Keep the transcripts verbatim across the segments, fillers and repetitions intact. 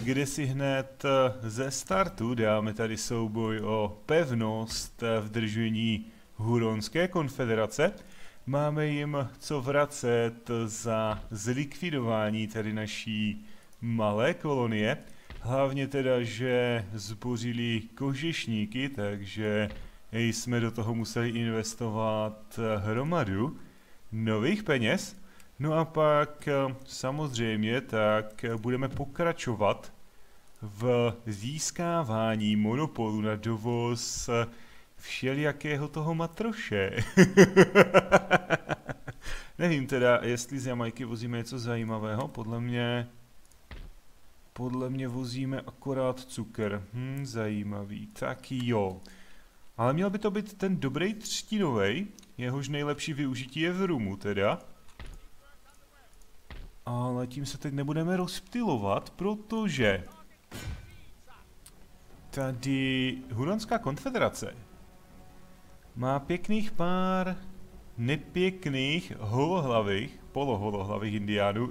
kde si hned ze startu dáme tady souboj o pevnost v držení Huronské konfederace. Máme jim co vracet za zlikvidování tady naší malé kolonie. Hlavně teda, že zbořili kožešníky, takže jsme do toho museli investovat hromadu nových peněz. No a pak samozřejmě tak budeme pokračovat v získávání monopolu na dovoz všelijakého toho matroše. Nevím teda, jestli z Jamajky vozíme něco zajímavého, podle mě... Podle mě vozíme akorát cukr. Hm, zajímavý. Tak jo. Ale měl by to být ten dobrý třtinovej, jehož nejlepší využití je v rumu teda. Ale tím se teď nebudeme rozptylovat, protože tady Huronská konfederace má pěkných pár nepěkných holohlavých, polohholohlavých indiánů.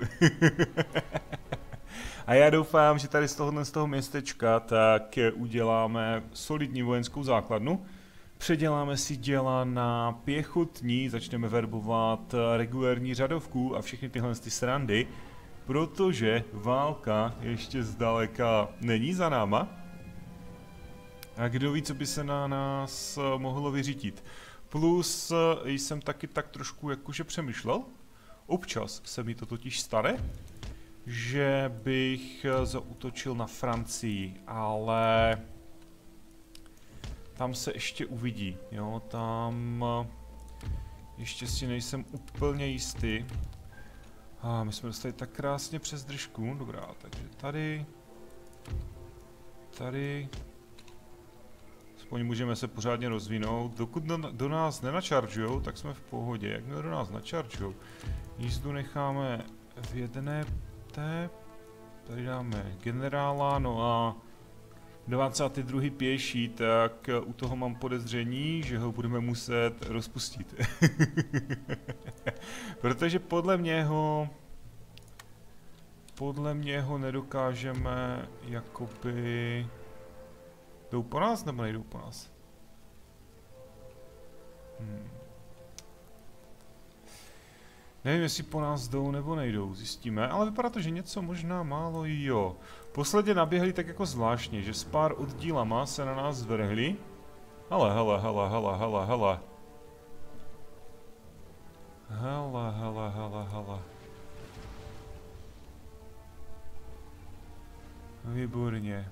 A já doufám, že tady z tohohle z toho městečka tak uděláme solidní vojenskou základnu. Předěláme si děla na pěchotní, začneme verbovat regulérní řadovku a všechny tyhle ty srandy, protože válka ještě zdaleka není za náma. A kdo ví, co by se na nás mohlo vyřítit. Plus jsem taky tak trošku jakože přemýšlel, občas se mi to totiž stane, že bych zaútočil na Francii, ale tam se ještě uvidí, jo, tam ještě si nejsem úplně jistý. A my jsme dostali tak krásně přes držku, dobrá, takže tady, tady, aspoň můžeme se pořádně rozvinout, dokud do, do nás nenačaržujou, tak jsme v pohodě, jakmile do nás načaržujou, jízdu necháme v jedné. Tady dáme generála, no a dvacátý druhý pěší, tak u toho mám podezření, že ho budeme muset rozpustit. Protože podle něho, podle něho nedokážeme jakoby... Jdou po nás nebo nejdou po nás? Hmm. Nevím, jestli po nás jdou nebo nejdou, zjistíme, ale vypadá to, že něco možná málo jo. Posledně naběhli tak jako zvláštně, že s pár oddílama se na nás zvrhli. Hele, hele, hele, hele, hele, hele. Hele, hele, hele, hele. Výborně.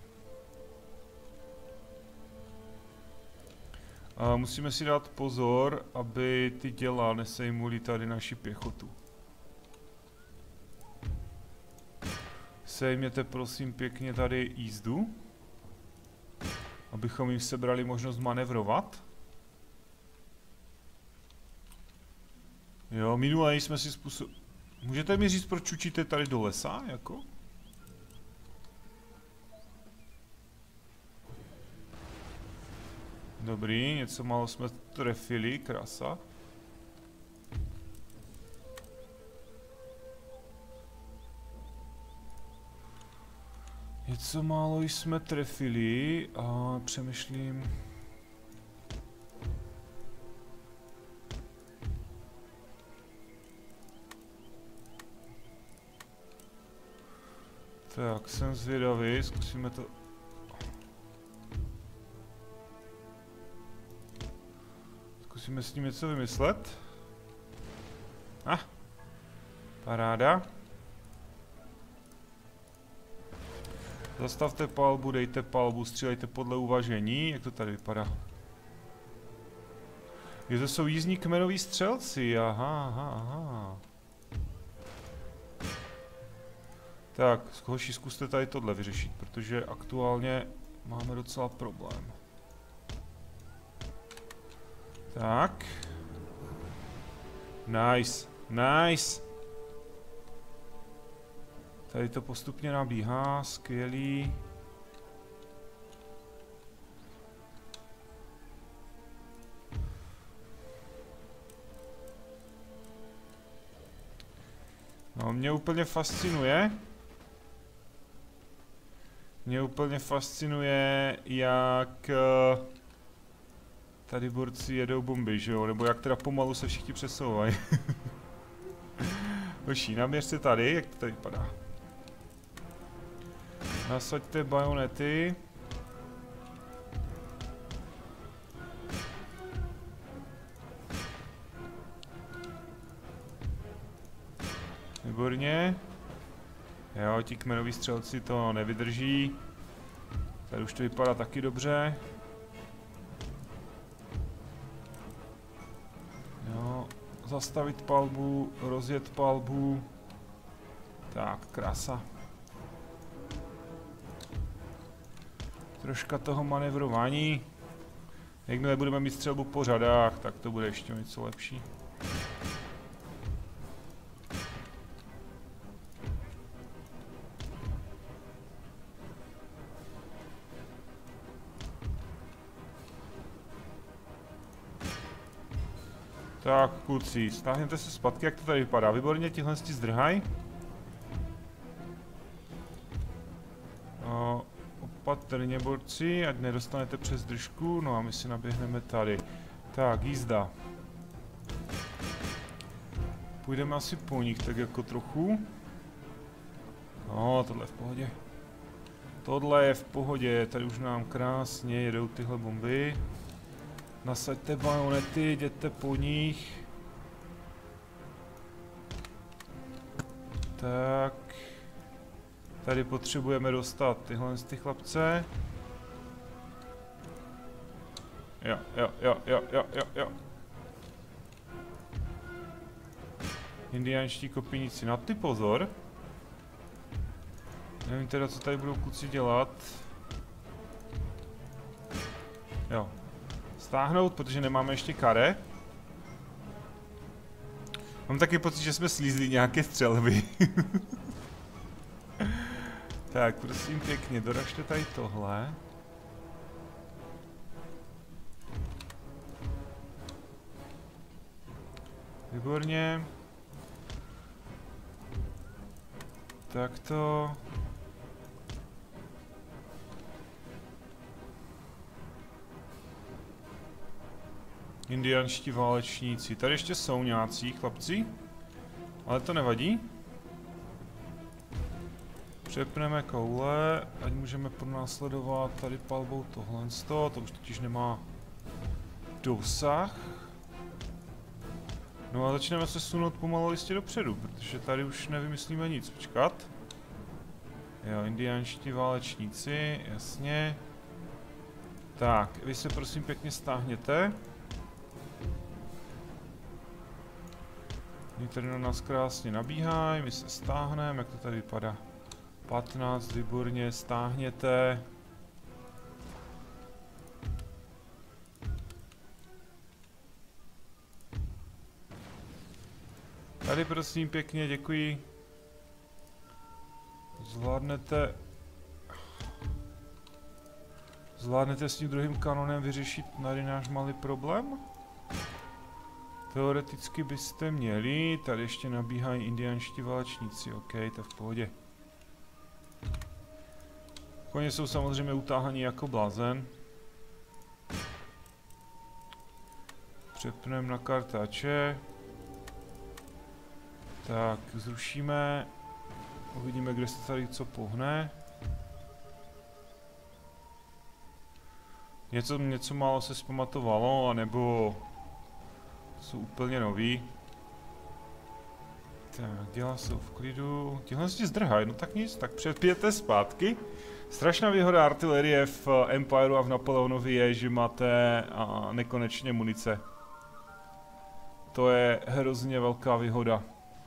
A musíme si dát pozor, aby ty děla nesejmuly tady naši pěchotu. Sejměte prosím pěkně tady jízdu, abychom jim sebrali možnost manevrovat. Jo, minule jsme si způsob... Můžete mi říct, proč učíte tady do lesa, jako? Dobrý, něco málo jsme trefili, krasa. Něco málo jsme trefili a přemýšlím... Tak, jsem zvědavý, zkusíme to... Zkusíme s ním něco vymyslet. Ah, paráda. Zastavte palbu, dejte palbu, střílejte podle uvažení. Jak to tady vypadá? Je to jsou jízdní kmenoví střelci, aha, aha, aha. Tak, hoši, zkuste tady tohle vyřešit, protože aktuálně máme docela problém. Tak. Nice, nice. Tady to postupně nabíhá, skvělý. No, mě úplně fascinuje, Mě úplně fascinuje, jak tady borci jedou bomby, že jo? Nebo jak teda pomalu se všichni přesouvají. Hoší, naměř se tady, jak to tady vypadá. Nasaďte bajonety. Výborně. Jo, ti kmenoví střelci to nevydrží. Tady už to vypadá taky dobře. Jo, zastavit palbu, rozjet palbu. Tak, krása. Troška toho manevrování. Jakmile budeme mít střelbu po řadách, tak to bude ještě něco lepší. Tak, kluci, stáhněte se zpátky, jak to tady vypadá. Výborně, tihle ti zdrhaj. O, opatrně, borci, ať nedostanete přes držku. No a my si naběhneme tady. Tak, jízda. Půjdeme asi po nich tak jako trochu. No, tohle je v pohodě. Tohle je v pohodě, tady už nám krásně jedou tyhle bomby. Nasaďte bajonety, jděte po nich. Tak. Tady potřebujeme dostat tyhle z ty chlapce. Jo, jo, jo, jo, jo, jo, jo. Indiánští kopíníci, na ty pozor. Nevím teda, co tady budou kluci dělat. Jo. Stáhnout, protože nemáme ještě kare. Mám taky pocit, že jsme slízli nějaké střelby. Tak, prosím pěkně, doražte tady tohle. Výborně. Tak to. Indiánští válečníci. Tady ještě jsou nějací chlapci, ale to nevadí. Přepneme koule, ať můžeme pronásledovat tady palbou tohle. To už totiž nemá dosah. No a začneme se sunout pomalu listě dopředu, protože tady už nevymyslíme nic. Počkat. Jo, indiánští válečníci, jasně. Tak, vy se prosím pěkně stáhněte. Oni tady na nás krásně nabíhají, my se stáhneme, jak to tady vypadá. patnáct, výborně, stáhněte. Tady prosím pěkně, děkuji. Zvládnete... Zvládnete s tím druhým kanonem vyřešit tady náš malý problém? Teoreticky byste měli, tady ještě nabíhají indiánští válečníci, ok, to je v pohodě. Koně jsou samozřejmě utáhaní jako blázen. Přepneme na kartáče. Tak, zrušíme. Uvidíme, kde se tady co pohne. Něco, něco málo se zpamatovalo, anebo jsou úplně nový. Tak, dělá jsou v klidu. Tihle si zdrhají, no tak nic, tak přepijete zpátky. Strašná výhoda artilerie v Empireu a v Napoleonovi je, že máte a, nekonečně munice. To je hrozně velká výhoda.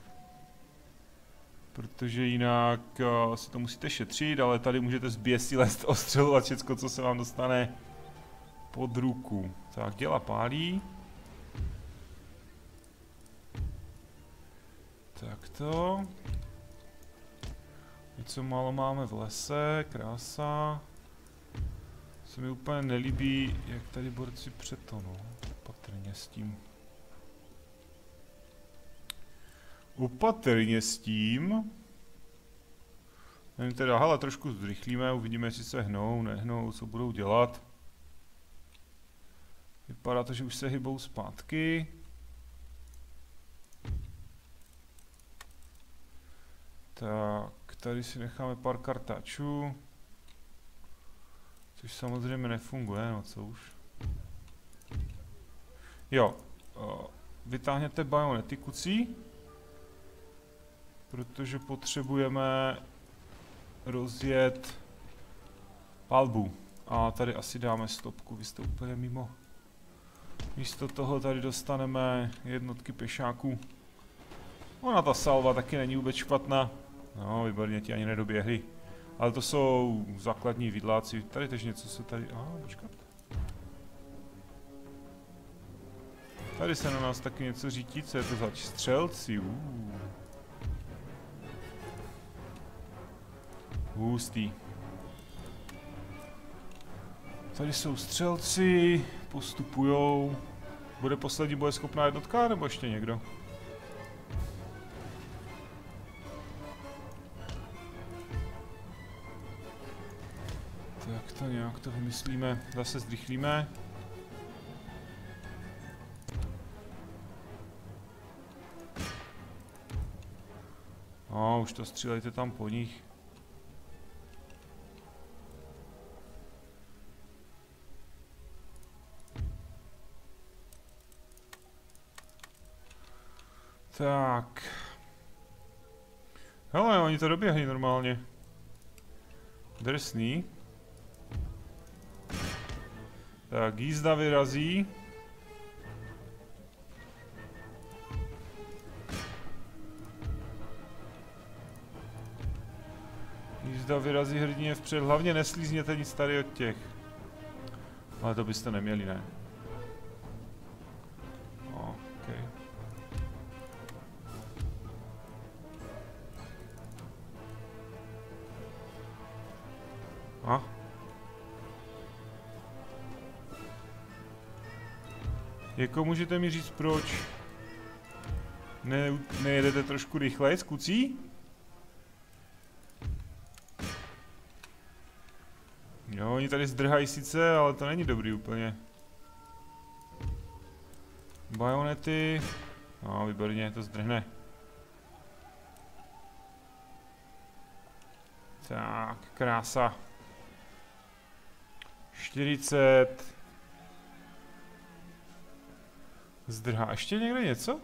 Protože jinak a, si to musíte šetřit, ale tady můžete zběsilest ostřelovat všecko, co se vám dostane pod ruku. Tak, děla pálí. Tak to. Něco málo máme v lese, krása. Se mi úplně nelíbí, jak tady borci přetonou. Opatrně s tím. Opatrně s tím. Nevím teda, hele, trošku zrychlíme, uvidíme, jestli se hnou, nehnou, co budou dělat. Vypadá to, že už se hybou zpátky. Tak, tady si necháme pár kartáčů. Což samozřejmě nefunguje, no co už. Jo, vytáhněte bajonety kucí. Protože potřebujeme rozjet palbu. A tady asi dáme stopku, vy jste úplně mimo. Místo toho tady dostaneme jednotky pěšáků. Ona ta salva taky není vůbec špatná. No, výborně, ti ani nedoběhli. Ale to jsou základní vidláci. Tady tež něco se tady... Aha, počkat. Tady se na nás taky něco řítí, co je to zač? Střelci, uuu. Hustý. Tady jsou střelci, postupujou. Bude poslední bojeschopná jednotka, nebo ještě někdo? Tak to nějak to vymyslíme, zase zrychlíme. No, už to střílejte tam po nich. Tak. Hele, oni to doběhli normálně. Drsný. Tak, jízda vyrazí. Jízda vyrazí hrdině vpřed. Hlavně neslízněte nic tady od těch. Ale to byste neměli, ne? Okay. A? Jako můžete mi říct proč? Ne, nejedete trošku rychleji z kucí? Jo, oni tady zdrhají sice, ale to není dobrý úplně. Bajonety. No, výborně, to zdrhne. Tak, krása. čtyřicet. Zdrhá ještě někde něco?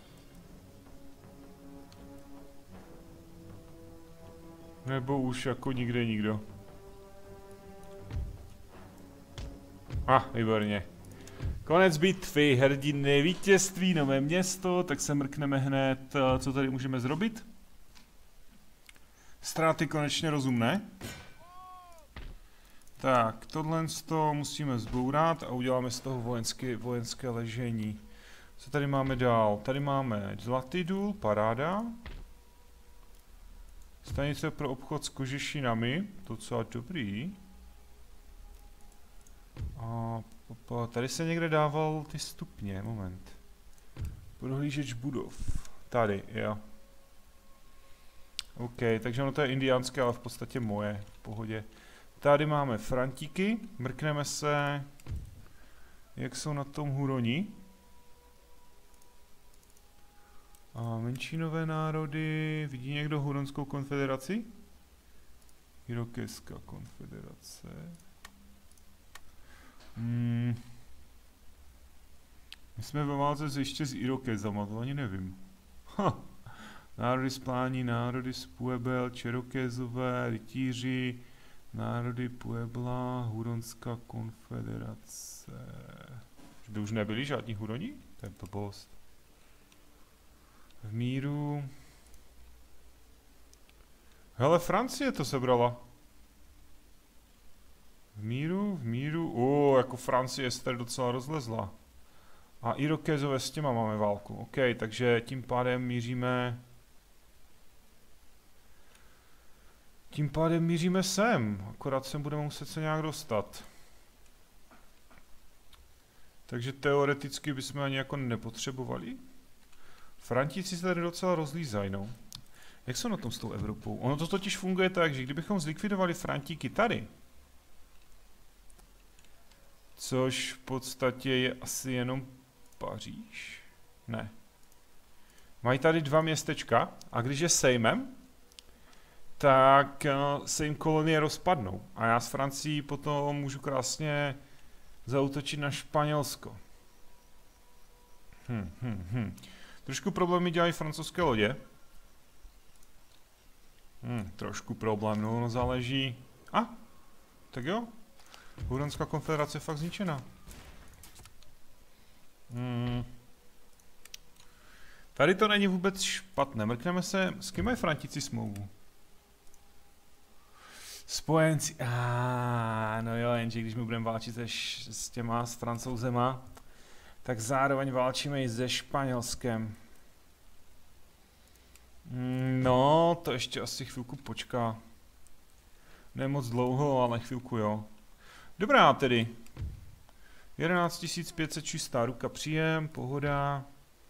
Nebo už jako nikde nikdo? A, ah, výborně. Konec bitvy, hrdiny, vítězství, nové město, tak se mrkneme hned, co tady můžeme zrobit. Ztráty konečně rozumné. Tak, tohle z toho musíme zbourat a uděláme z toho vojenské, vojenské ležení. Co tady máme dál? Tady máme Zlatý důl, paráda. Stanice pro obchod s kožešinami, docela dobrý. A tady se někde dával ty stupně, moment. Prohlížeč budov. Tady, jo. OK, takže ono to je indiánské, ale v podstatě moje, v pohodě. Tady máme Frantíky, mrkneme se, jak jsou na tom Huroni. A menšinové národy, vidí někdo Huronskou konfederaci? Irokeská konfederace. Hmm. My jsme ve válce ještě s Irokezama, to ani nevím. Ha. Národy z Plání, národy z Puebel, Čerokézové, rytíři, národy Puebla, Huronská konfederace. By už nebyli žádní Huroni? To je blbost. V míru... Hele, Francie to sebrala. V míru, v míru... O, jako Francie se tady docela rozlezla. A Irokézové s těma máme válku. OK, takže tím pádem míříme... Tím pádem míříme sem. Akorát sem budeme muset se nějak dostat. Takže teoreticky bychom ani jako nepotřebovali. Frantíci se tady docela rozlízají, no. Jak jsou na tom s tou Evropou? Ono to totiž funguje tak, že kdybychom zlikvidovali Frantíky tady, což v podstatě je asi jenom Paříž. Ne. Mají tady dva městečka a když je sejmem, tak se jim kolonie rozpadnou. A já s Francií potom můžu krásně zaútočit na Španělsko. Hm, hm, hm. Trošku problémy dělají francouzské lodě. Hm, trošku problém, no, no záleží. A, tak jo. Huronská konfederace je fakt zničená. Hmm. Tady to není vůbec špatné. Mrkneme se, s kým mají Frantíci smlouvu? Spojenci. Ah, no jo, jenže když my budeme válčit se, s těma, s Francouzema, tak zároveň válčíme i se Španělskem. No, to ještě asi chvilku počká. Ne moc dlouho, ale chvilku jo. Dobrá tedy. jedenáct tisíc pět set čistá ruka příjem, pohoda.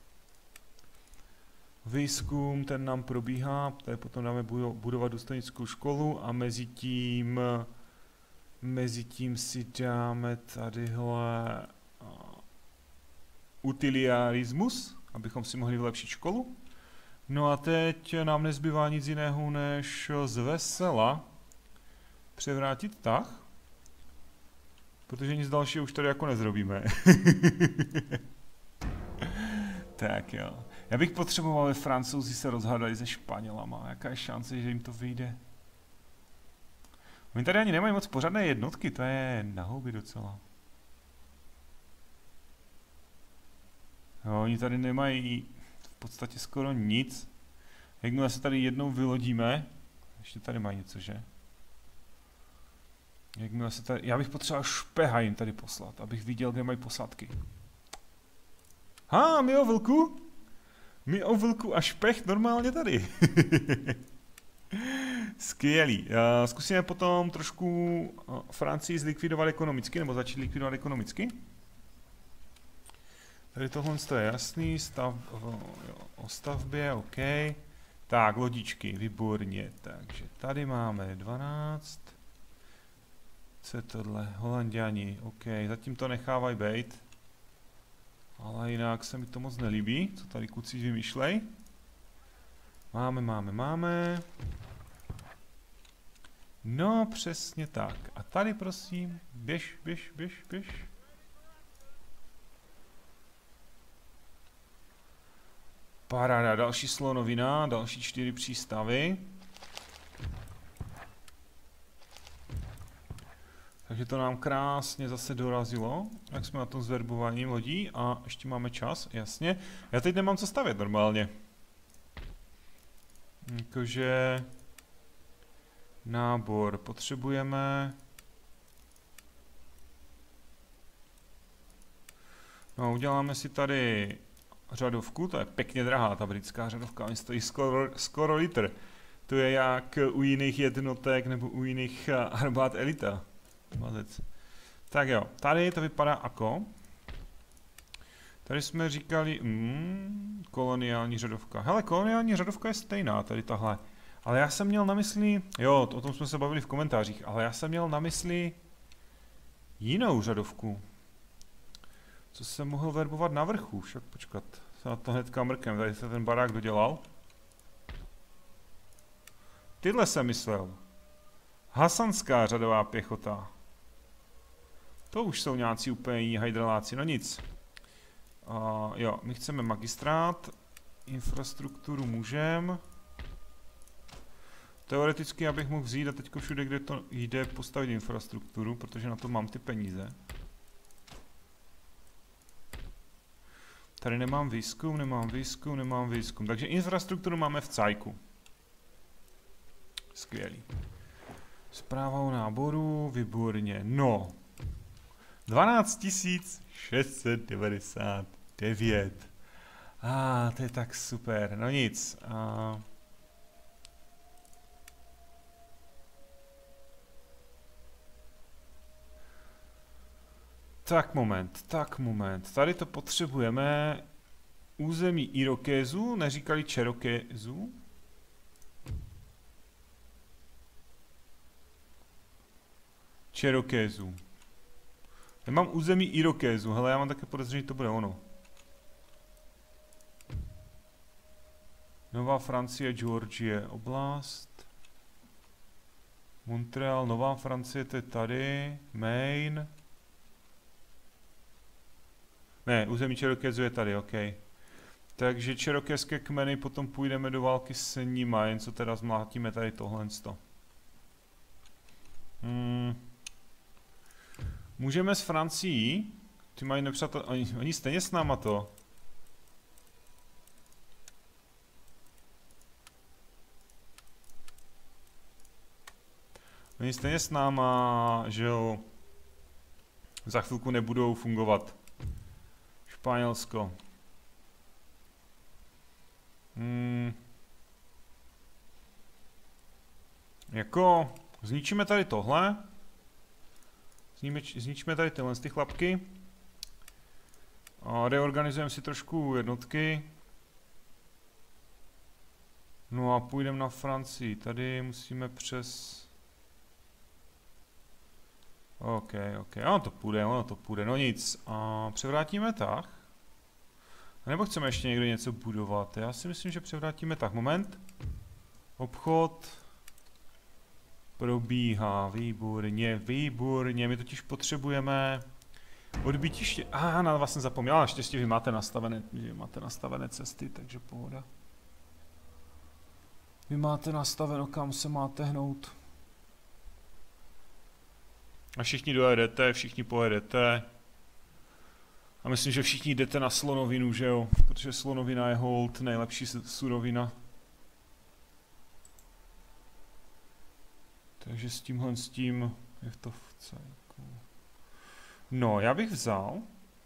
Výzkum, ten nám probíhá, tady potom dáme budovat důstojnickou školu a mezi tím, mezi tím si dáme tadyhle uh, utilitarismus, abychom si mohli vylepšit školu. No a teď nám nezbývá nic jiného, než z vesela převrátit tah, protože nic dalšího už tady jako nezrobíme. Tak jo. Já bych potřeboval, aby Francouzi se rozhádali se Španělama. Jaká je šance, že jim to vyjde? Oni tady ani nemají moc pořádné jednotky, to je na houby docela. Jo, oni tady nemají v podstatě skoro nic. Jakmile se tady jednou vylodíme, ještě tady mají něco, že? Jakmile se tady, já bych potřeboval špeha jim tady poslat, abych viděl, kde mají posádky. Ha, my o vlku? My o vlku a špech normálně tady. Skvělý. Uh, zkusíme potom trošku uh, Francii zlikvidovat ekonomicky, nebo začít likvidovat ekonomicky. Tady tohle je jasný, stav, uh, jo, o stavbě, OK. Tak, lodičky, výborně. Takže tady máme dvanáct. Co je tohle? Holanděni, OK. Zatím to nechávají bejt. Ale jinak se mi to moc nelíbí, co tady kluci vymýšlej. Máme, máme, máme. No, přesně tak. A tady prosím, běž, běž, běž, běž. Paráda, další slonovina, další čtyři přístavy. Takže to nám krásně zase dorazilo, jak jsme na tom zverbováním lodí a ještě máme čas, jasně. Já teď nemám co stavět normálně. Jakože nábor potřebujeme. No, uděláme si tady řadovku, to je pěkně drahá ta britská řadovka, oni stojí skoro, skoro litr. To je jak u jiných jednotek nebo u jiných armád elita. Mazec. Tak jo, tady to vypadá jako. Tady jsme říkali, mm, koloniální řadovka. Hele, koloniální řadovka je stejná, tady tahle. Ale já jsem měl na mysli, jo, o tom jsme se bavili v komentářích, ale já jsem měl na mysli jinou řadovku. Co jsem mohl verbovat na vrchu, však počkat, se na to hnedka mrkem, tady se ten barák dodělal. Tyhle jsem myslel. Hasanská řadová pěchota. To už jsou nějací úplně jiní hydroláci, no nic. Uh, jo, my chceme magistrát, infrastrukturu můžem. Teoreticky já bych mohl vzít a teďko všude, kde to jde, postavit infrastrukturu, protože na to mám ty peníze. Tady nemám výzkum, nemám výzkum, nemám výzkum, takže infrastrukturu máme v cajku. Skvělý. Zpráva o náboru, výborně, no. dvanáct tisíc šest set devadesát devět. A ah, to je tak super, no nic. Uh, tak moment, tak moment. Tady to potřebujeme území Irokézů, neříkali Čerokézů. Cherokézů. Já mám území Irokézů, hele, já mám také podezření, že to bude ono. Nová Francie, Georgie, oblast. Montreal, Nová Francie, to je tady. Maine. Ne, území Cherokézů je tady, ok. Takže cherokéské kmeny, potom půjdeme do války s nima, jen co teda zmlátíme tady tohle. Hmm. Můžeme s Francií, ty mají nepřátel, oni, oni stejně s náma to. Oni stejně s náma, že jo, za chvilku nebudou fungovat. Španělsko. Hmm. Jako, zničíme tady tohle. Zničíme tady tyhle ty chlapky. A reorganizujeme si trošku jednotky. No a půjdeme na Francii. Tady musíme přes... OK, OK, ono to půjde, ono to půjde, no nic. A převrátíme tah. Nebo chceme ještě někdo něco budovat? Já si myslím, že převrátíme tah. Moment. Obchod. Probíhá, výborně, výborně. My totiž potřebujeme odbytiště. Ah, na vás jsem zapomněl, naštěstí vy máte nastavené, vy máte nastavené cesty, takže pohoda. Vy máte nastaveno, kam se máte hnout. A všichni dojedete, všichni pojedete. A myslím, že všichni jdete na slonovinu, že jo? Protože slonovina je hold, nejlepší surovina. Takže s tímhle s tím je to v cajku. No, já bych vzal.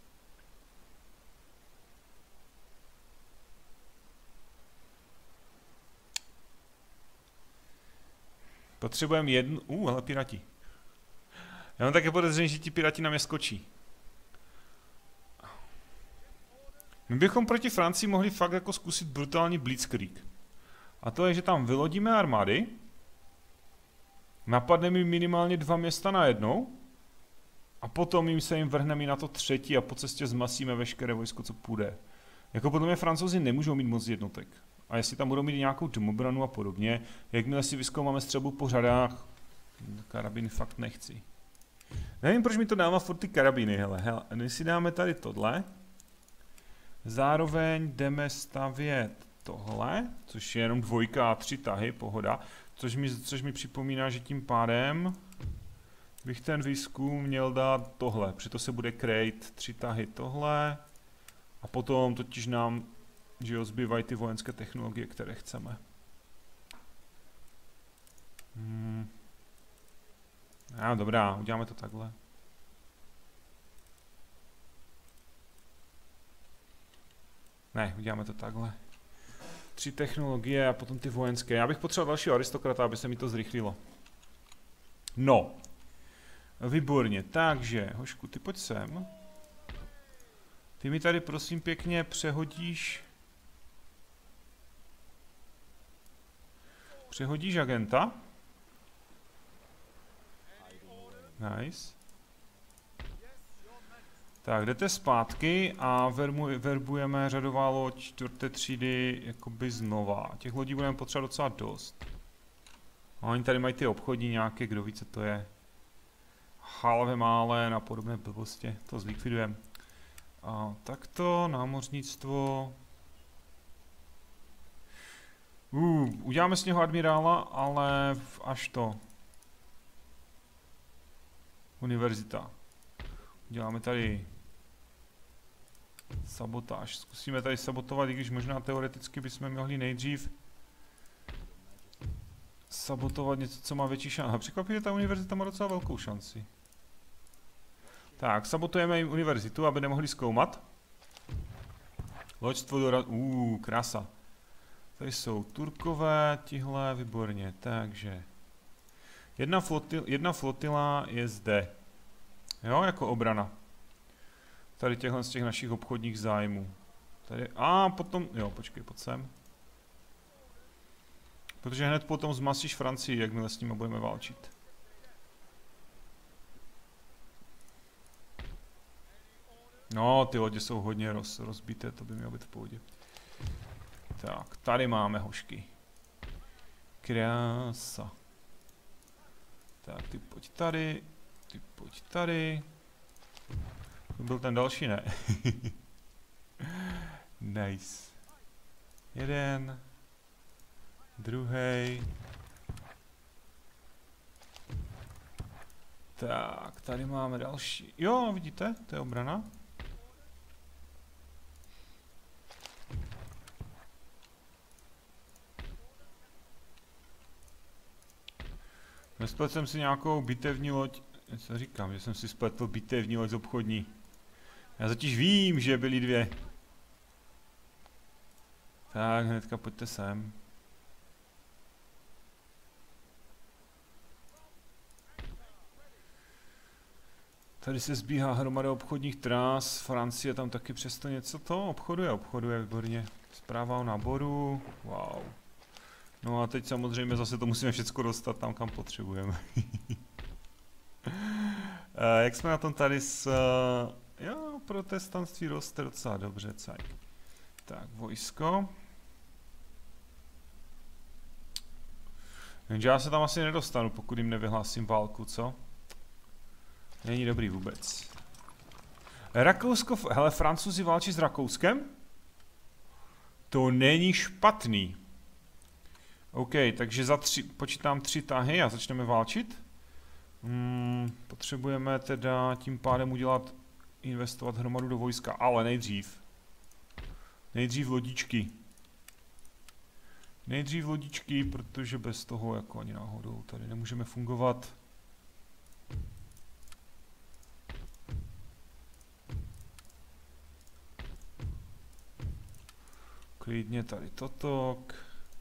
Potřebujeme jednu... Uh, ale pirati. Já mám také podezření, že ti pirati na mě skočí. My bychom proti Francii mohli fakt jako zkusit brutální blitzkrieg. A to je, že tam vylodíme armády. Napadneme jim minimálně dva města najednou. A potom jim se jim vrhneme na to třetí a po cestě zmasíme veškeré vojsko, co půjde. Jako podle mě Francouzi nemůžou mít moc jednotek. A jestli tam budou mít nějakou domobranu a podobně, jakmile si vyzkoumáme střelbu po řadách, karabiny fakt nechci. Nevím, proč mi to dává furt ty karabíny, hele, hele, my si dáme tady tohle. Zároveň jdeme stavět tohle, což je jenom dvojka a tři tahy, pohoda. Což mi, což mi připomíná, že tím pádem bych ten výzkum měl dát tohle. Přito se bude krejt tři tahy tohle. A potom totiž nám, že jo, zbývají ty vojenské technologie, které chceme. Hmm. No, dobrá, uděláme to takhle. Ne, uděláme to takhle. Tři technologie a potom ty vojenské. Já bych potřeboval dalšího aristokrata, aby se mi to zrychlilo. No. Výborně, takže, Hošku, ty pojď sem. Ty mi tady prosím pěkně přehodíš... Přehodíš agenta. Nice. Tak, jdete zpátky a vermu, verbujeme řadová loď čtvrté třídy jakoby znova. Těch lodí budeme potřebovat docela dost. A oni tady mají ty obchodní nějaké, kdo ví, co to je. Halve mále na podobné blbosti, to zlikvidujeme. A takto, námořnictvo. Uh, uděláme z něho admirála, ale až to. Univerzita. Uděláme tady sabotáž. Zkusíme tady sabotovat, i když možná teoreticky bychom mohli nejdřív sabotovat něco, co má větší šanci. A překvapivě ta univerzita má docela velkou šanci. Tak, sabotujeme jim univerzitu, aby nemohli zkoumat. Loďstvo do... Uuu, krása. Tady jsou Turkové, tihle, výborně, takže... Jedna, flotil, jedna flotila je zde. Jo, jako obrana. Tady těchhle z těch našich obchodních zájmů. Tady, a potom, jo, počkej, pojď sem. Protože hned potom zmasíš Francii, jakmile s nimi budeme válčit. No, ty lodě jsou hodně roz, rozbité, to by mělo být v pohodě. Tak, tady máme hošky. Krása. Tak, ty pojď tady, ty pojď tady. To byl ten další, ne? Nice. Jeden. Druhý. Tak, tady máme další. Jo, vidíte, to je obrana. Nespletl jsem si nějakou bitevní loď. Co říkám, že jsem si spletl bitevní loď z obchodní. Já totiž vím, že byly dvě. Tak, hnedka pojďte sem. Tady se zbíhá hromada obchodních trás. Francie tam taky přesto něco to obchoduje, obchoduje výborně. Zpráva o náboru. Wow. No a teď samozřejmě zase to musíme všechno dostat tam, kam potřebujeme. Jak jsme na tom tady s... Jo, protestantství roste docela dobře, cajk. Tak, vojsko. Jenže já se tam asi nedostanu, pokud jim nevyhlásím válku, co? Není dobrý vůbec. Rakousko, hele, Francouzi válčí s Rakouskem? To není špatný. OK, takže za tři, počítám tři tahy a začneme válčit. Hmm, potřebujeme teda tím pádem udělat, investovat hromadu do vojska, ale nejdřív. Nejdřív lodičky. Nejdřív lodičky, protože bez toho jako ani náhodou tady nemůžeme fungovat. Klidně tady totok.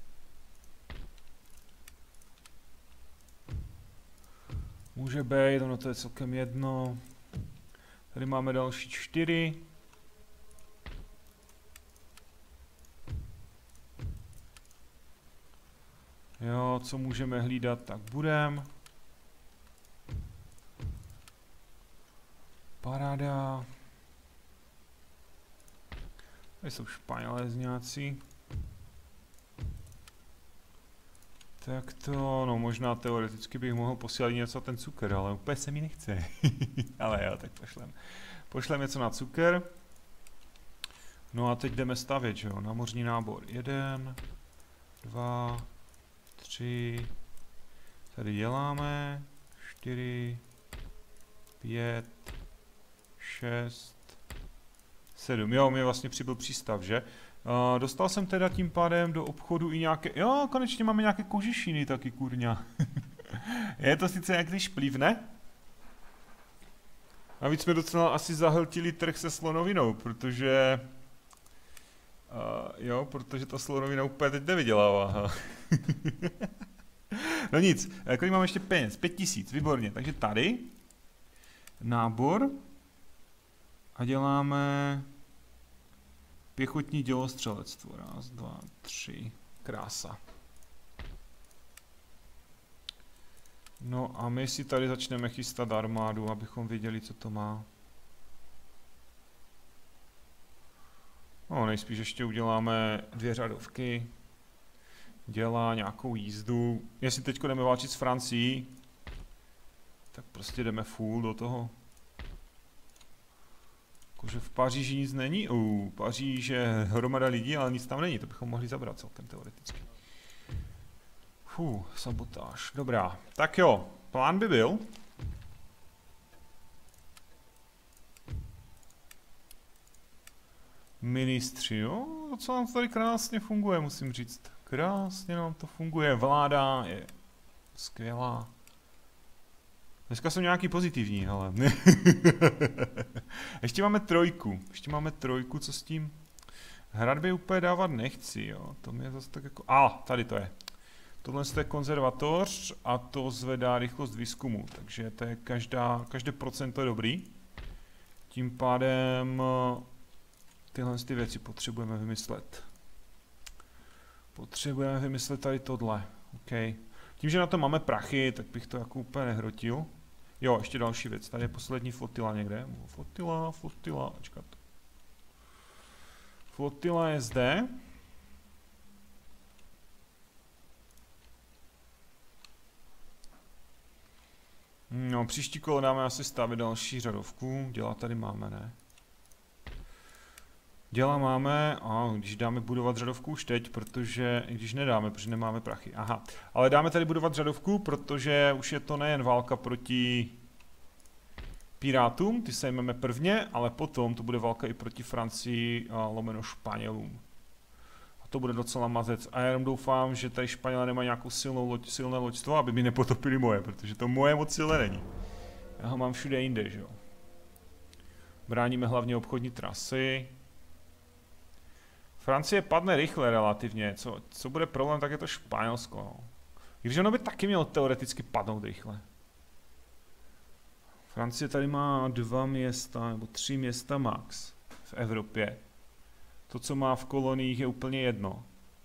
Může být, ono to je celkem jedno. Tady máme další čtyři. Jo, co můžeme hlídat, tak budem. Paráda. Tady jsou Španělezňáci. Tak to, no možná teoreticky bych mohl posílat něco ten cukr, ale úplně se mi nechce. Ale jo, tak pošlem. Pošlem něco na cukr. No a teď jdeme stavět, že jo, námořní nábor. Jeden, dva, tři, tady děláme, čtyři, pět, šest, sedm. Jo, mě vlastně přibyl přístav, že? Uh, dostal jsem teda tím pádem do obchodu i nějaké... Jo, konečně máme nějaké kožešiny taky, kurňa. Je to sice jak když plivne? A víc jsme docela asi zahltili trh se slonovinou, protože... Uh, jo, protože ta slonovina úplně teď nevydělává. No nic, kolik máme ještě peněz? Pět tisíc, výborně. Takže tady nábor a děláme pěchotní dělostřelectvo. Raz, dva, tři. Krása. No a my si tady začneme chystat armádu, abychom věděli, co to má. No, nejspíš ještě uděláme dvě řadovky. Dělá nějakou jízdu. Jestli teď jdeme válčit s Francií, tak prostě jdeme full do toho. Jakože v Paříži nic není. U Paříž je hromada lidí, ale nic tam není. To bychom mohli zabrat celkem teoreticky. Fů, sabotáž. Dobrá. Tak jo, plán by byl. Ministři, jo, co nám tady krásně funguje, musím říct. Krásně nám to funguje, vláda je skvělá. Dneska jsem nějaký pozitivní, ale. Ještě máme trojku, ještě máme trojku, co s tím? Hradby úplně dávat nechci, jo, to mě zase tak jako... A, ah, tady to je. Tohle je konzervatoř a to zvedá rychlost výzkumu, takže to je každá, každé procento je dobrý. Tím pádem tyhle ty věci potřebujeme vymyslet. Potřebujeme vymyslet tady tohle, OK. Tím, že na to máme prachy, tak bych to jako úplně nehrotil. Jo, ještě další věc. Tady je poslední flotila někde. Flotila, flotila, počkat. Flotila je zde. No, příští kolo dáme asi stavit další řadovku. Děla tady máme, ne? Děla máme, a když dáme budovat řadovku už teď, protože, i když nedáme, protože nemáme prachy, aha. Ale dáme tady budovat řadovku, protože už je to nejen válka proti Pirátům, ty se jmeme prvně, ale potom to bude válka i proti Francii a lomeno Španělům. A to bude docela mazec. A já jenom doufám, že tady Španělé nemají nějakou silnou loď, silné loďstvo, aby mi nepotopili moje, protože to moje moc silné není. Já ho mám všude jinde, že jo. Bráníme hlavně obchodní trasy. Francie padne rychle relativně, co, co bude problém, tak je to Španělsko. No. Když ono by taky mělo teoreticky padnout rychle. Francie tady má dva města, nebo tři města max v Evropě. To, co má v koloniích, je úplně jedno.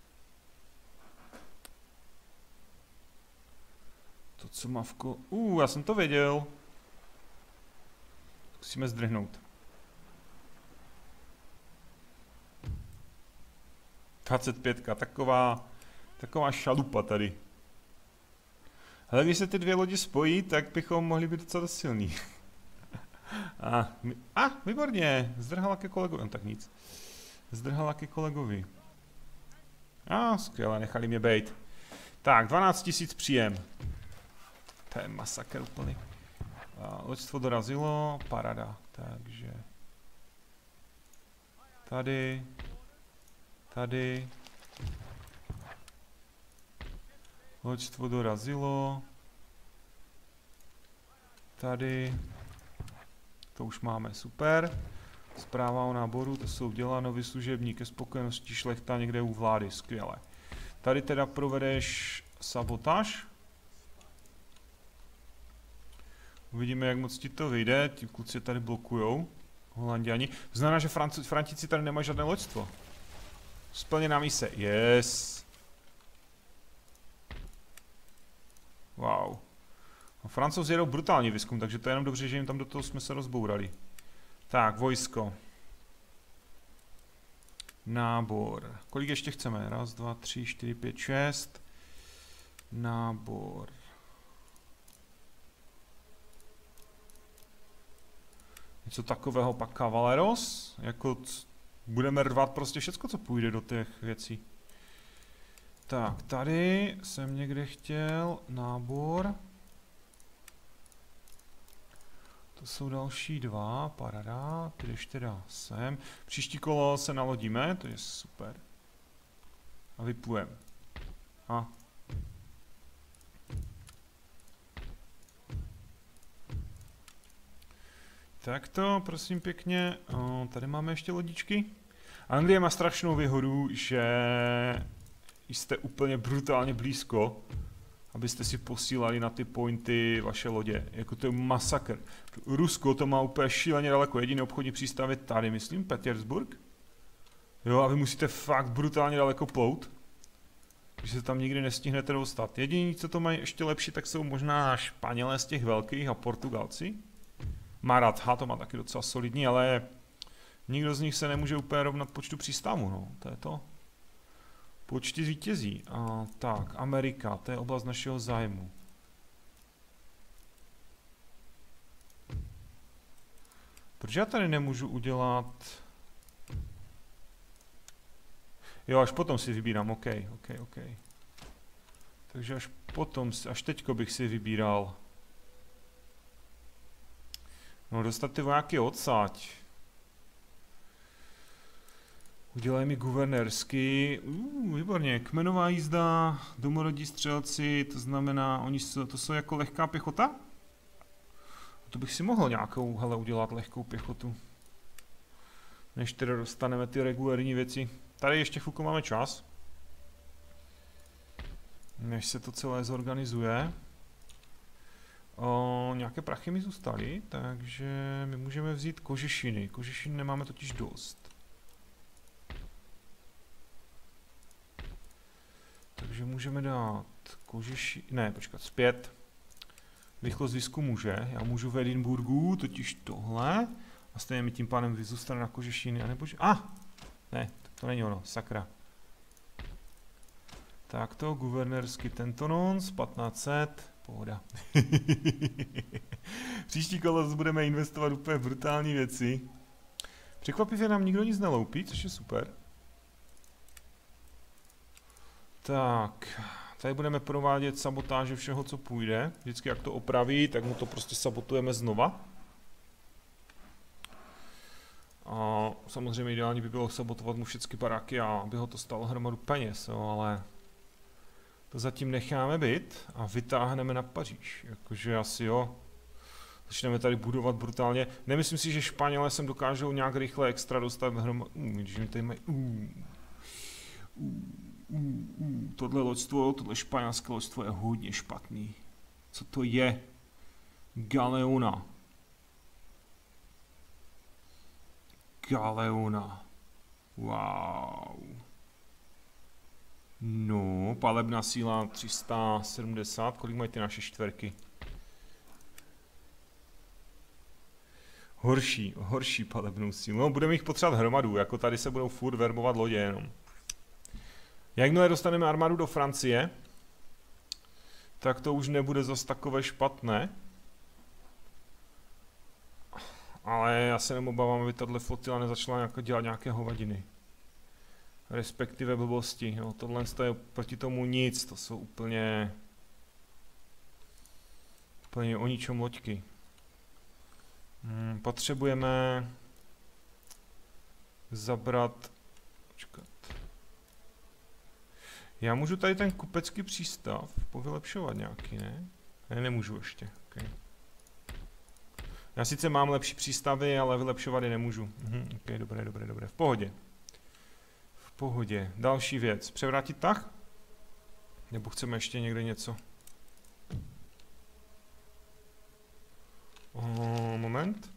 To, co má v kol... Uh, já jsem to věděl. Musíme zdrhnout. dvacet pět, taková, taková šalupa tady. Ale když se ty dvě lodi spojí, tak bychom mohli být docela silní. a, a, výborně, zdrhala ke kolegovi, no tak nic. Zdrhala ke kolegovi. A, skvěle, nechali mě bejt. Tak, dvanáct tisíc příjem. To je masakr úplný. A, loďstvo dorazilo, parada, takže... Tady... Tady. Loďstvo dorazilo. Tady. To už máme, super. Zpráva o náboru, to jsou dělá nový služebník ke spokojenosti šlechta někde u vlády, skvěle. Tady teda provedeš sabotáž. Uvidíme, jak moc ti to vyjde, ti kluci tady blokujou. Holanděni. To znamená, že Frantíci tady nemají žádné loďstvo. Splněná mise, yes. Wow. No, Francouzi jedou brutální výzkum, takže to je jenom dobře, že jim tam do toho jsme se rozbourali. Tak, vojsko. Nábor. Kolik ještě chceme? Raz, dva, tři, čtyři, pět, šest. Nábor. Něco takového pak Cavaleros, jako... Budeme rvat prostě všecko, co půjde do těch věcí. Tak, tady jsem někde chtěl nábor. To jsou další dva, parada, ty jdeš teda sem. Příští kolo se nalodíme, to je super. A vyplujeme. A. Tak to, prosím pěkně, o, tady máme ještě lodičky. Anglie má strašnou výhodu, že jste úplně brutálně blízko, abyste si posílali na ty pointy vaše lodě. Jako to je masakr. Rusko to má úplně šíleně daleko, jediný obchodní přístav je tady, myslím, Petersburg. Jo, a vy musíte fakt brutálně daleko plout, že se tam nikdy nestihnete dostat. Jediný, co to mají ještě lepší, tak jsou možná Španělé z těch velkých a Portugalci. Maratha to má taky docela solidní, ale nikdo z nich se nemůže úplně rovnat počtu přístavů, no, to je to. Počty zvítězí. A, tak, Amerika, to je oblast našeho zájmu. Proč já tady nemůžu udělat... Jo, až potom si vybírám, ok, ok, ok. Takže až potom, až teďko bych si vybíral... No, dostat ty vojáky odsaď. Udělej mi guvernérsky. Uh, výborně. Kmenová jízda, domorodí střelci, to znamená, oni jsou, to jsou jako lehká pěchota? To bych si mohl nějakou, hele, udělat lehkou pěchotu. Než teda dostaneme ty regulární věci. Tady ještě chvilku máme čas. Než se to celé zorganizuje. O, nějaké prachy mi zůstaly, takže my můžeme vzít kožešiny. Kožešin nemáme totiž dost. Takže můžeme dát kožešiny, ne, počkat, zpět. Rychlost výzkumu, že? Já můžu v Edinburgu, totiž tohle. A stejně mi tím pádem vyzůstane na kožešiny, anebo že... Ah! Ne, to není ono, sakra. Tak to, guvernérský tento nonc, patnáct set, pohoda. Příští kolo budeme investovat úplně brutální věci. Překvapivě nám nikdo nic neloupí, což je super. Tak, tady budeme provádět sabotáže všeho, co půjde. Vždycky jak to opraví, tak mu to prostě sabotujeme znova. A samozřejmě ideální by bylo sabotovat mu všechny baráky a aby ho to stalo hromadu peněz, jo, ale to zatím necháme být a vytáhneme na Paříž. Jakože asi jo. Začneme tady budovat brutálně. Nemyslím si, že Španělé sem dokážou nějak rychle extra dostat hromadu. Uh, když mi tady mají... Uh, uh, uh, uh, tohle loďstvo, tohle španělské loďstvo je hodně špatný. Co to je? Galeona. Galeona. Wow. No, palebná síla tři sta sedmdesát. Kolik mají ty naše čtverky? Horší, horší palebnou sílu. No, budeme jich potřebovat hromadu, jako tady se budou furt verbovat lodě jenom. Jakmile dostaneme armádu do Francie, tak to už nebude zas takové špatné. Ale já se nemobávám, aby tahle flotila nezačala nějak dělat nějaké hovadiny. Respektive blbosti. No, tohle je proti tomu nic, to jsou úplně... Úplně o ničem loďky. Hmm, potřebujeme... zabrat... Počkat. Já můžu tady ten kupecký přístav povylepšovat nějaký, ne? Ne, nemůžu ještě. Okay. Já sice mám lepší přístavy, ale vylepšovat je nemůžu. Mhm, ok, dobré, dobré, dobré. V pohodě. V pohodě. Další věc. Převrátit tah? Nebo chceme ještě někde něco? O, moment.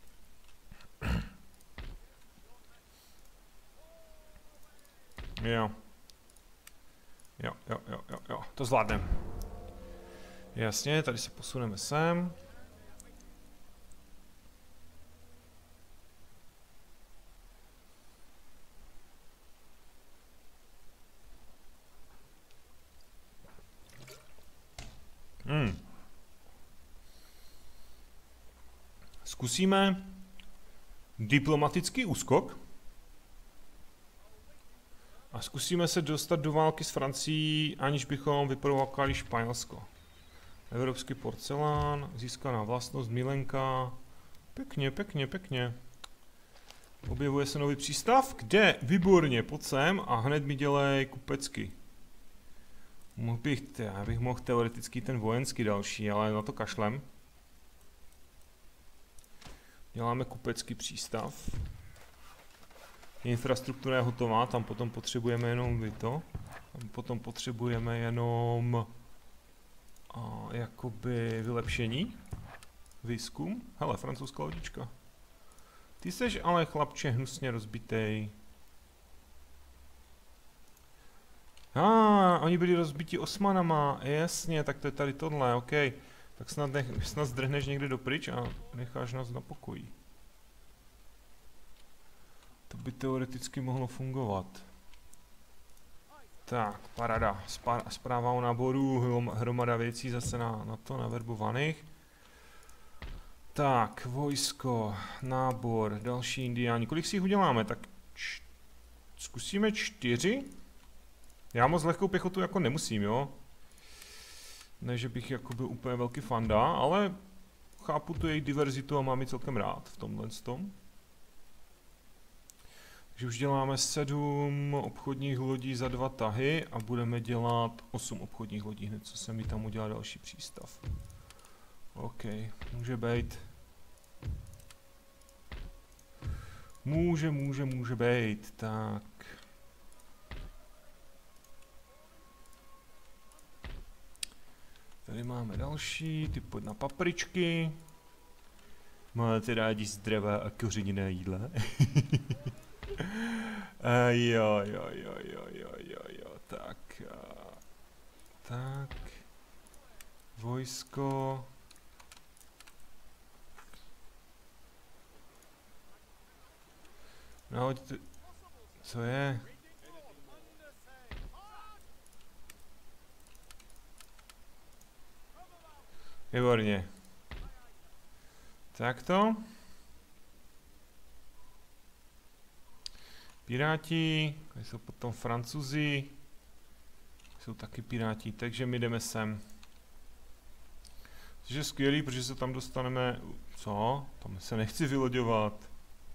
Jo. Jo, jo, jo, jo, jo. To zvládneme. Jasně, tady se posuneme sem. Hmm. Zkusíme diplomatický úskok a zkusíme se dostat do války s Francií, aniž bychom vyprovokali Španělsko. Evropský porcelán, získaná vlastnost, milenka. Pěkně, pěkně, pěkně. Objevuje se nový přístav, kde? Výborně, pojď sem a hned mi dělej kupecky. Mohl bych, já bych mohl teoreticky ten vojenský další, ale na to kašlem. Děláme kupecký přístav. Infrastruktura je hotová, tam potom potřebujeme jenom to. Tam potom potřebujeme jenom a, jakoby vylepšení. Výzkum. Hele, francouzská lodička. Ty seš ale chlapče hnusně rozbitej. A, ah, oni byli rozbiti Osmanama, jasně, tak to je tady tohle, ok. Tak snad, nech, snad zdrhneš někde dopryč a necháš nás na pokoji. To by teoreticky mohlo fungovat. Tak, parada. Zpráva o náboru, hromada věcí zase na, na to, naverbovaných. Tak, vojsko, nábor, další indiáni. Kolik si jich uděláme? Tak č zkusíme čtyři? Já moc lehkou pěchotu jako nemusím, jo? Ne, že bych jako byl úplně velký fanda, ale chápu tu jejich diverzitu a mám ji celkem rád v tomhle tom. Takže už děláme sedm obchodních lodí za dva tahy a budeme dělat osm obchodních lodí hned, co se mi tam udělá další přístav. OK, může být. Může, může, může být, tak. Tady máme další, ty pojď na papričky. Máte rádi zdravé a kořeněné jídla? A jo, jo, jo, jo, jo, jo, jo, tak. A, tak. Vojsko. Nahoďte... Co je? Výborně. Takto. Piráti, tady jsou potom Francouzi. Jsou taky piráti, takže my jdeme sem. Což je skvělý, protože se tam dostaneme... Co? Tam se nechci vyloďovat.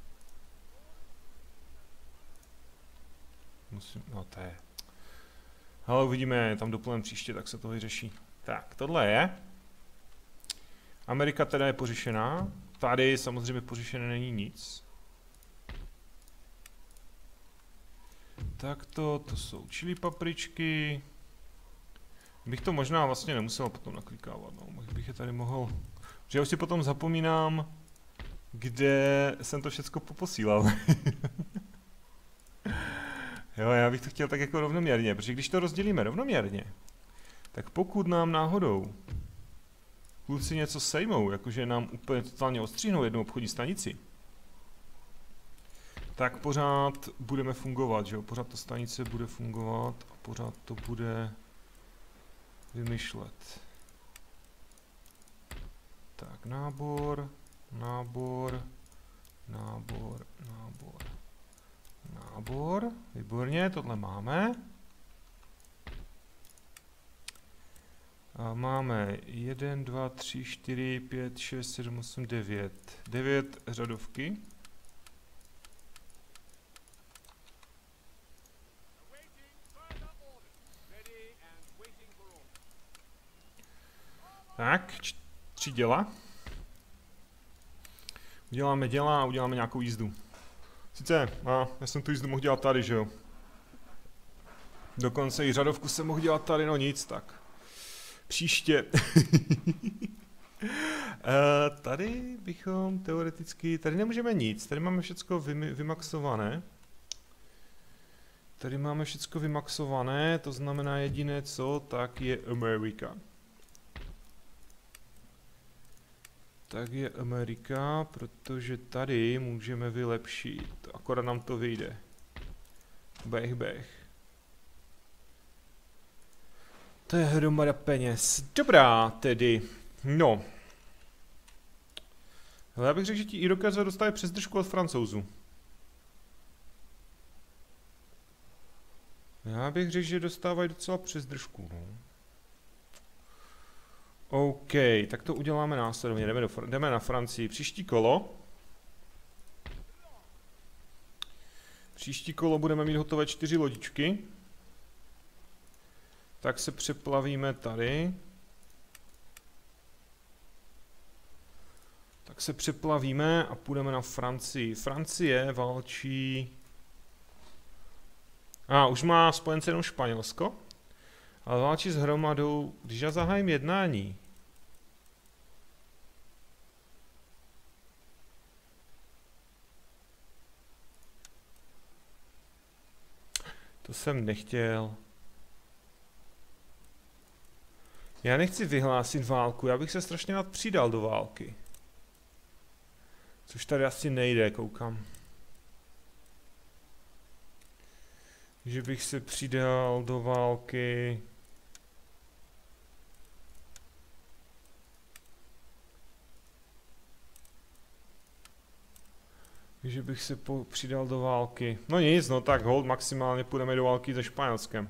Musím... No to je... Ale uvidíme, tam doplňujeme příště, tak se to vyřeší. Tak, tohle je. Amerika teda je pořešená. Tady samozřejmě pořešené není nic. Tak to, to jsou chili papričky. Bych to možná vlastně nemusel potom naklikávat, no. Bych je tady mohl... Že já už si potom zapomínám, kde jsem to všecko poposílal. Jo, já bych to chtěl tak jako rovnoměrně, protože když to rozdělíme rovnoměrně, tak pokud nám náhodou kluci něco sejmou, jakože nám úplně totálně ostříhnou jednu obchodní stanici, tak pořád budeme fungovat, že jo? Pořád ta stanice bude fungovat a pořád to bude vymýšlet. Tak, nábor, nábor, nábor, nábor, nábor, výborně, tohle máme. A máme jedna, dva, tři, čtyři, pět, šest, sedm, osm, devět. devět řadovky. Tak, tři děla. Uděláme děla a uděláme nějakou jízdu. Sice, a já jsem tu jízdu mohl dělat tady, že jo. Dokonce i řadovku jsem mohl dělat tady, no nic, tak. Příště. e, tady bychom teoreticky, tady nemůžeme nic, tady máme všecko vy, vymaxované. Tady máme všecko vymaxované, to znamená jediné co, tak je Amerika. Tak je Amerika, protože tady můžeme vylepšit, akorát nám to vyjde. Bech, bech. To je hromada peněz. Dobrá, tedy. No. Ale já bych řekl, že ti Irokeři dostali přes držku od Francouzů. Já bych řekl, že dostávají docela přes držku, no. OK, tak to uděláme následovně. Jdeme, do, jdeme na Francii. Příští kolo. Příští kolo budeme mít hotové čtyři lodičky. Tak se přeplavíme tady. Tak se přeplavíme a půjdeme na Francii. Francie válčí... A, ah, už má spojence jenom Španělsko. Ale válčí s hromadou, když já zahájím jednání. To jsem nechtěl. Já nechci vyhlásit válku, já bych se strašně rád přidal do války. Což tady asi nejde, koukám. Že bych se přidal do války. Že bych se po, přidal do války. No nic, no tak hold, maximálně půjdeme do války se Španělskem.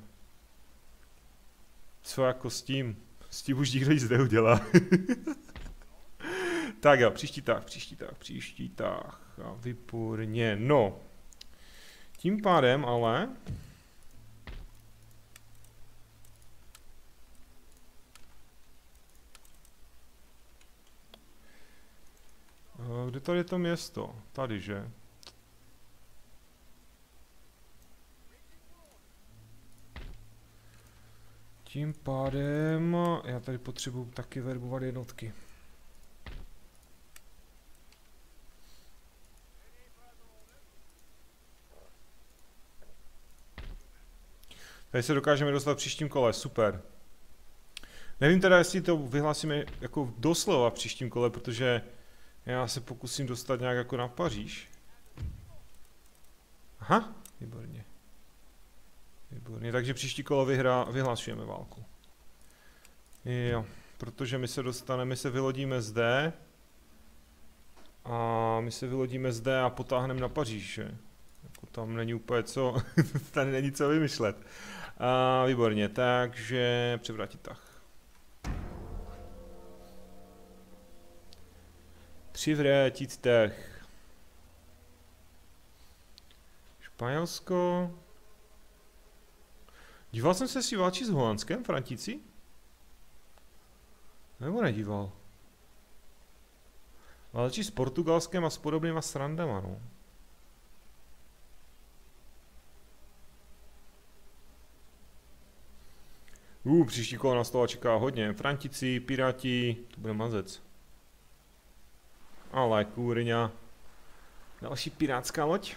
Co jako s tím? S tím už nikdo nic neudělá. Tak jo, příští tah, příští tah, příští tah. A výborně, no. Tím pádem ale... Kde tady je to město? Tady, že? Tím pádem já tady potřebuji taky verbovat jednotky. Tady se dokážeme dostat v příštím kole, super. Nevím teda, jestli to vyhlásíme jako doslova v příštím kole, protože já se pokusím dostat nějak jako na Paříž. Aha, výborně. Výborně, takže příští kolo vyhra, vyhlašujeme válku. Jo, protože my se dostaneme, my se vylodíme zde. A my se vylodíme zde a potáhneme na Paříž, že? Jako tam není úplně co, tady není co vymyšlet. A výborně, takže převrátit tah. Přivrátit tah. Španělsko. Díval jsem se, jestli válčí s Holandskem, Frantíci? Nebo nedíval? Válčí s Portugalskem a s podobnýma srandama, no. Uh, příští kolo nás toho čeká hodně. Frantici, Piráti, to bude mazec. Ale kůrňa. Další pirátská loď.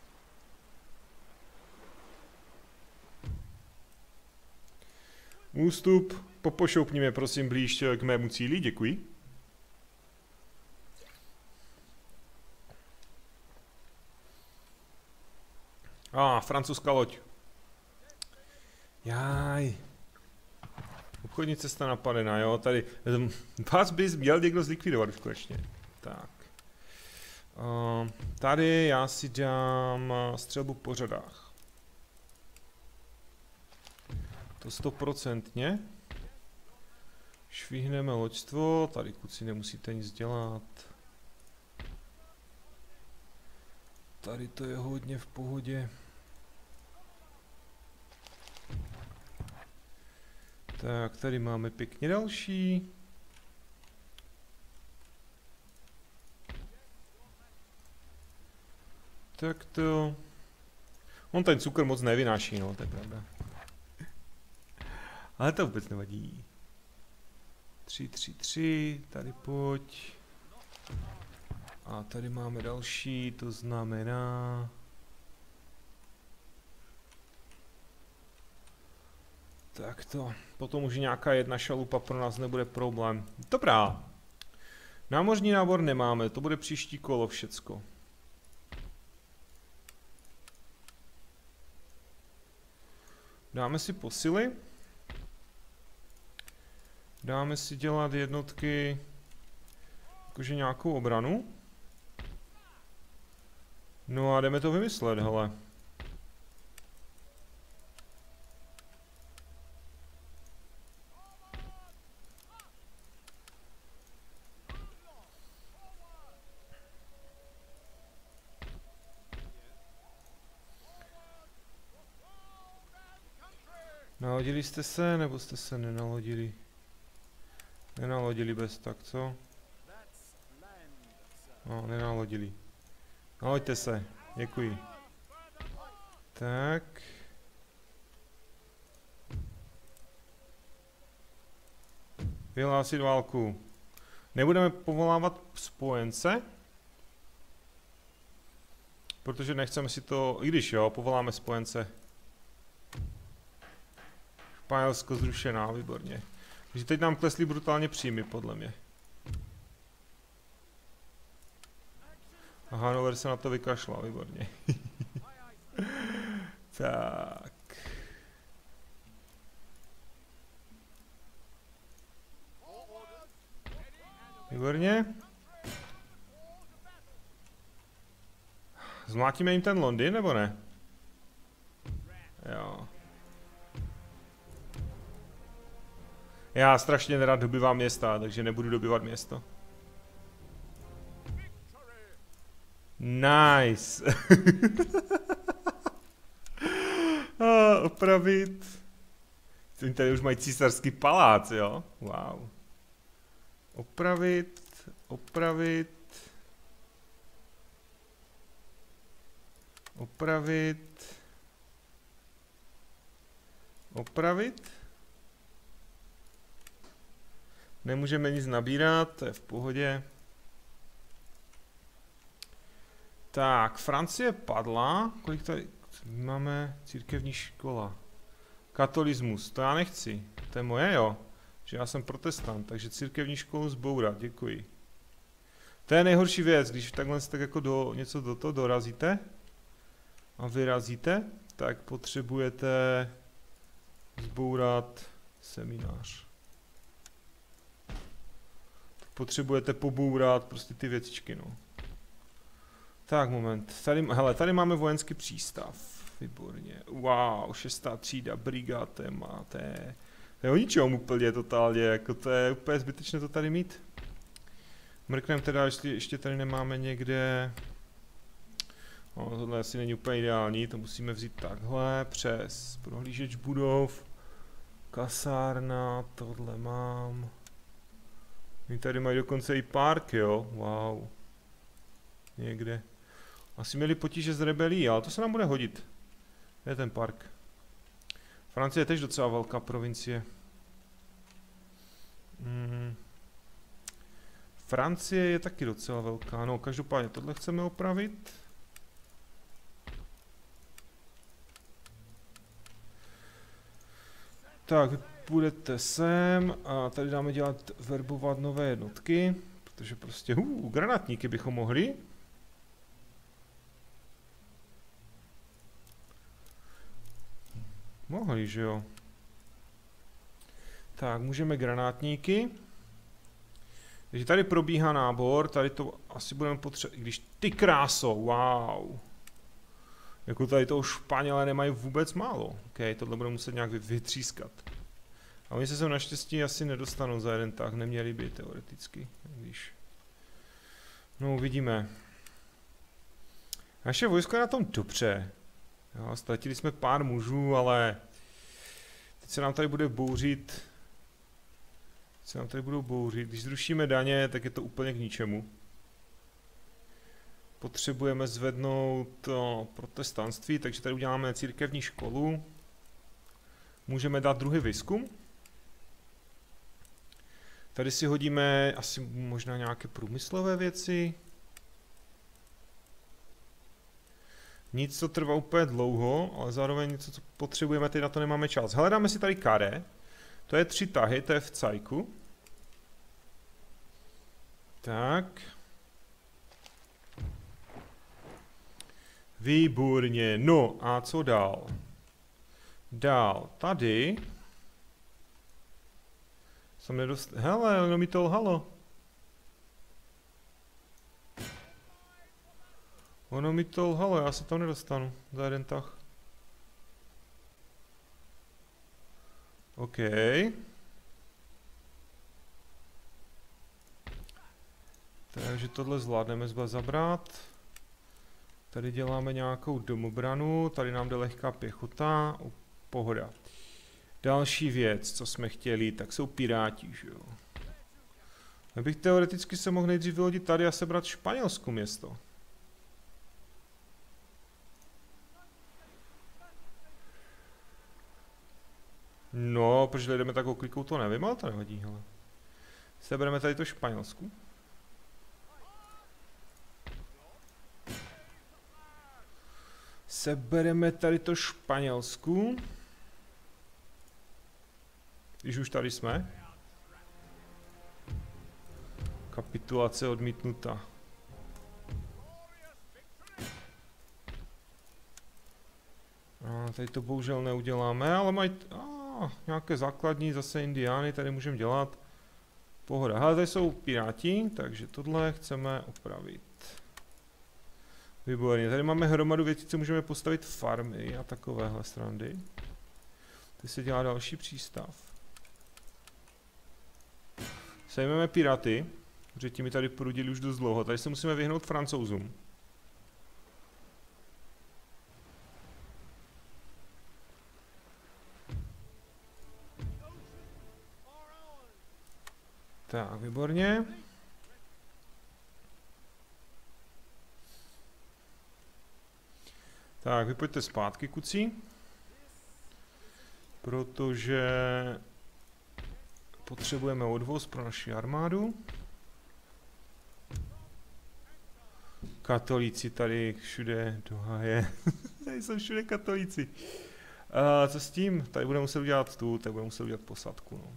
Ústup, popošoupni mě prosím blíž k mému cíli, děkuji. A, ah, francouzská loď. Jaj. Obchodní cesta napadená, jo, tady. Vás bys měl někdo zlikvidovat už konečně. Tak. Uh, tady já si dám střelbu po řadách. To stoprocentně. Švihneme loďstvo, tady kluci nemusíte nic dělat. Tady to je hodně v pohodě. Tak, tady máme pěkně další. Tak to... On ten cukr moc nevynáší, no, to je pravda. Ale to vůbec nevadí. Tři, tři, tři, tady pojď. A tady máme další, to znamená... Tak to, potom už nějaká jedna šalupa pro nás nebude problém. Dobrá. Námořní nábor nemáme, to bude příští kolo všecko. Dáme si posily. Dáme si dělat jednotky, jakože nějakou obranu. No a jdeme to vymyslet, hele. Nalodili jste se, nebo jste se nenalodili? Nenalodili bez tak, co? No, nenalodili. Naloďte se, děkuji. Tak. Vyhlásit válku. Nebudeme povolávat spojence. Protože nechceme si to, i když jo, povoláme spojence. Španělsko zrušená, výborně. Takže teď nám klesly brutálně příjmy, podle mě. A Hanover se na to vykašlal, výborně. Tak. Výborně. Zmlátíme jim ten Londýn, nebo ne? Jo. Já strašně nerad dobývám města, takže nebudu dobývat město. Nice. A, opravit. Oni tady už mají císařský palác, jo? Wow. Opravit, opravit. Opravit. Opravit. Nemůžeme nic nabírat, to je v pohodě. Tak, Francie padla. Kolik tady máme? Církevní škola. Katolismus, to já nechci. To je moje, jo. Že já jsem protestant, takže církevní školu zbourat, děkuji. To je nejhorší věc, když takhle tak jako do, něco do toho dorazíte. a vyrazíte, tak potřebujete zbourat seminář. Potřebujete pobourat prostě ty věcičky, no. Tak, moment. Tady, hele, tady máme vojenský přístav. Výborně. Wow, šestá třída, brigáte máte. To je o ničem úplně totálně, jako to je úplně zbytečné to tady mít. Mrkneme teda, jestli ještě tady nemáme někde... No, tohle asi není úplně ideální, to musíme vzít takhle, přes prohlížeč budov, kasárna, tohle mám. Oni tady mají dokonce i park, jo, wow. Někde. Asi měli potíže s rebelí, ale to se nám bude hodit. To je ten park. Francie je tež docela velká provincie. Hmm. Francie je taky docela velká, no každopádně tohle chceme opravit. Tak, vy půjdete sem a tady dáme dělat, verbovat nové jednotky, protože prostě, hů, granátníky bychom mohli. Mohli, že jo. Tak, můžeme granátníky. Takže tady probíhá nábor, tady to asi budeme potřebovat, když ty kráso, wow. Jako tady toho Španělé nemají vůbec málo. OK, tohle budeme muset nějak vytřískat. A oni se sem naštěstí asi nedostanou za jeden tah, neměli by teoreticky, když... No, uvidíme. Naše vojsko je na tom dobře. Jo, ztratili jsme pár mužů, ale... Teď se nám tady bude bouřit... Teď se nám tady budou bouřit. Když zrušíme daně, tak je to úplně k ničemu. Potřebujeme zvednout to protestantství, takže tady uděláme církevní školu. Můžeme dát druhý výzkum. Tady si hodíme asi možná nějaké průmyslové věci. Nic, co trvá úplně dlouho, ale zároveň něco, co potřebujeme, teď na to nemáme čas. Hledáme si tady karé. To je tři tahy, to je v cajku. Tak. Výborně. No a co dál? Dál. Tady. Jsem nedost... Hele, ono mi to lhalo. Ono mi to lhalo, já se tam nedostanu za jeden tah. OK. Takže tohle zvládneme zba zabrat. Tady děláme nějakou domobranu, tady nám jde lehká pěchota, pohoda. Další věc, co jsme chtěli, tak jsou piráti, že jo. Já bych teoreticky se mohl nejdřív vylodit tady a sebrat Španělsku město. No, protože jdeme takovou klikou, to nevím, ale to nevadí, hele. Sebereme tady to Španělsku. Sebereme tady to Španělsku. Když už tady jsme. Kapitulace odmítnuta. A tady to bohužel neuděláme, ale mají a, nějaké základní zase indiány, tady můžeme dělat. Pohoda. Hele, tady jsou piráti, takže tohle chceme opravit. Výborně, tady máme hromadu věcí, co můžeme postavit farmy a takovéhle srandy. Tady se dělá další přístav. Sejmeme piraty, protože ti mi tady prudili už dost dlouho. Tady se musíme vyhnout Francouzům. Tak, výborně. Tak, vy pojďte zpátky, kuci. Protože potřebujeme odvoz pro naši armádu. Katolíci tady všude do háje. Tady jsou všude katolíci. A co s tím? Tady budeme muset udělat tu, tady budeme muset udělat posádku. No.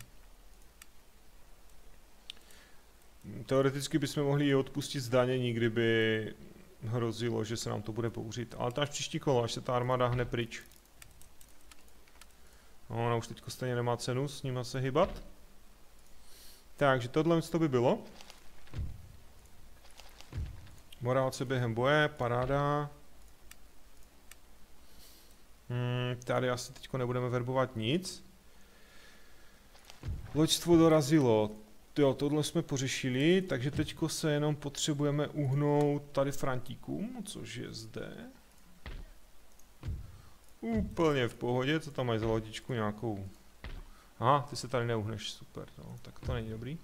Teoreticky bychom mohli i odpustit zdanění, kdyby hrozilo, že se nám to bude bouřit. Ale to až příští kolo, až se ta armáda hne pryč. No, ona už teďko stejně nemá cenu s nima se hybat. Takže tohle to by bylo. Morálce během boje, paráda. Hmm, tady asi teďko nebudeme verbovat nic. Loďstvo dorazilo. Jo, tohle jsme pořešili, takže teďko se jenom potřebujeme uhnout tady Frantíkům, což je zde. Úplně v pohodě, co tam mají za lodičku nějakou. Aha, ty se tady neuhneš, super, no, tak to není dobrý.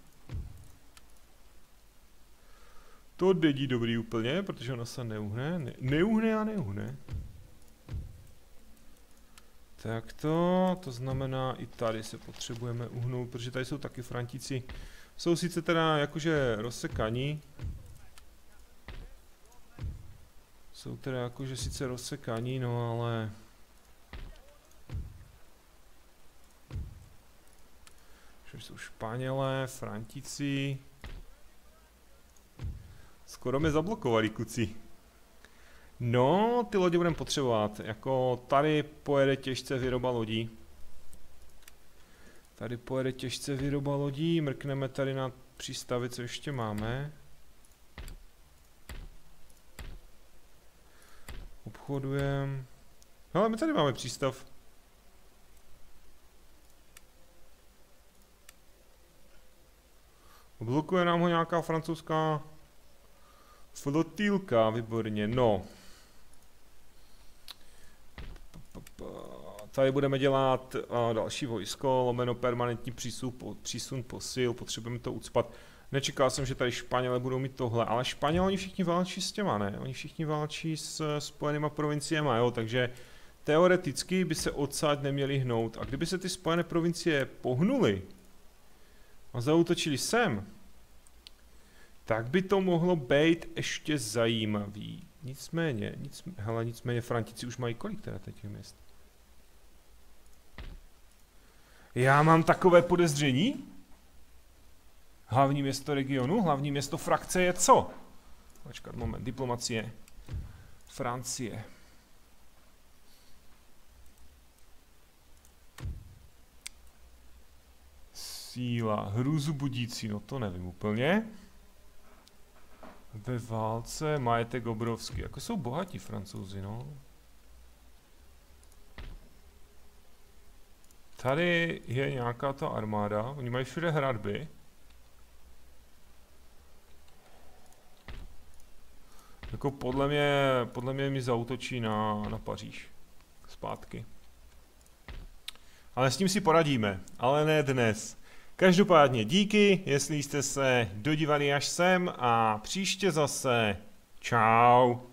To není dobrý úplně, protože ona se neuhne, ne, neuhne a neuhne. Tak to, to znamená i tady se potřebujeme uhnout, protože tady jsou taky Frantíci. Jsou sice teda jakože rozsekaní. Jsou teda jakože sice rozsekaní, no ale... Jsou Španělé, Frantíci. Skoro mě zablokovali, kuci. No, ty lodě budeme potřebovat. Jako tady pojede těžce výroba lodí. Tady pojede těžce výroba lodí. Mrkneme tady na přístavy, co ještě máme. Obchodujeme. Hele, my tady máme přístav. Blokuje nám ho nějaká francouzská flotilka, výborně, no. Tady budeme dělat uh, další vojsko, lomeno permanentní přísun, po, přísun posil, potřebujeme to ucpat. Nečekal jsem, že tady Španělé budou mít tohle, ale Španělé oni všichni válčí s těma, ne? Oni všichni válčí s spojenýma provinciema, jo, takže teoreticky by se odsaď neměli hnout. A kdyby se ty spojené provincie pohnuly a zaútočili sem, tak by to mohlo být ještě zajímavý. Nicméně, nicméně, hele, nicméně Frantíci už mají kolik teda těch měst? Já mám takové podezření. Hlavní město regionu, hlavní město frakce je co? Počkat, moment, diplomacie. Francie. Síla, hrůzu budící, no to nevím úplně. Ve válce, majetek obrovský, jako jsou bohatí Francouzi, no. Tady je nějaká ta armáda, oni mají všude hradby. Jako podle mě, podle mě mi zaútočí na, na Paříž. Zpátky. Ale s tím si poradíme, ale ne dnes. Každopádně díky, jestli jste se dodívali až sem a příště zase. Čau.